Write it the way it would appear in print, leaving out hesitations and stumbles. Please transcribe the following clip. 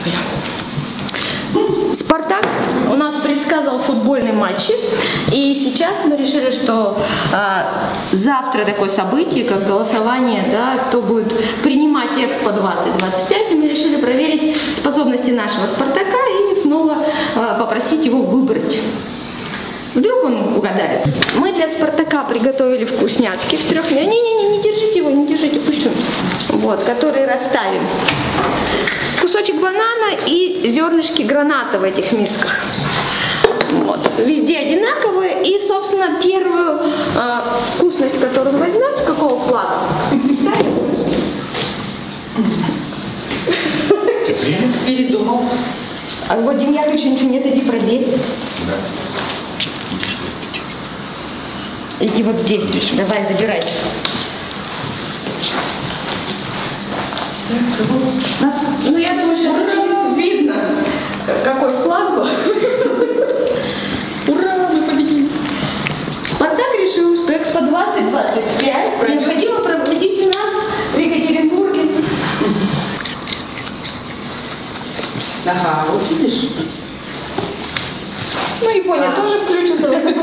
Спартак у нас предсказывал футбольные матчи, и сейчас мы решили, что завтра такое событие, как голосование, да, кто будет принимать Экспо 2025, и мы решили проверить способности нашего Спартака и снова попросить его выбрать. Вдруг он угадает. Мы для Спартака приготовили вкуснятки в трех. Не держите его, не держите, пусть он. Вот, которые расставим. Кусочек банана и зернышки граната в этих мисках. Вот. Везде одинаковые. И, собственно, первую вкусность, которую он возьмет, с какого флага? Передумал. А вот Демьяновича ничего нет, иди проверь. Иди вот здесь. Давай, забирайся. Ну, я думаю, сейчас видно, какой флаг был. Ура, мы победили. Спартак решил, что Экспо 2025 необходимо проводить у нас в Екатеринбурге. Ага, вот видишь. Ну, Япония тоже включится в это.